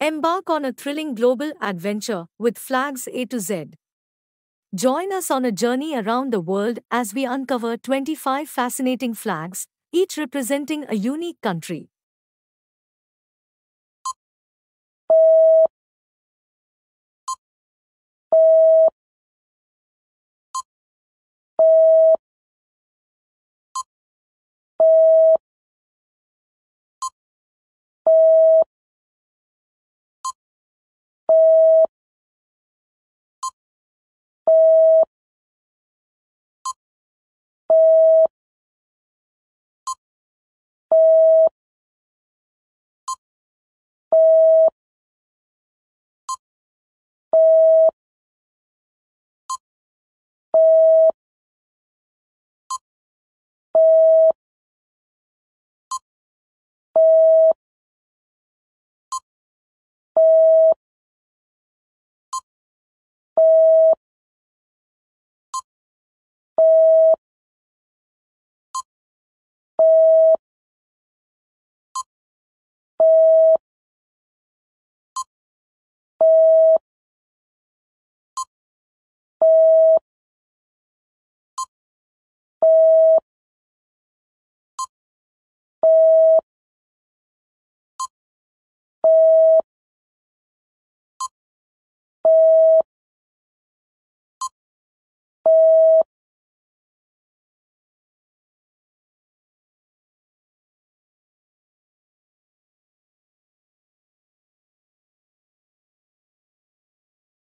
Embark on a thrilling global adventure with Flags A to Z. Join us on a journey around the world as we uncover 25 fascinating flags, each representing a unique country.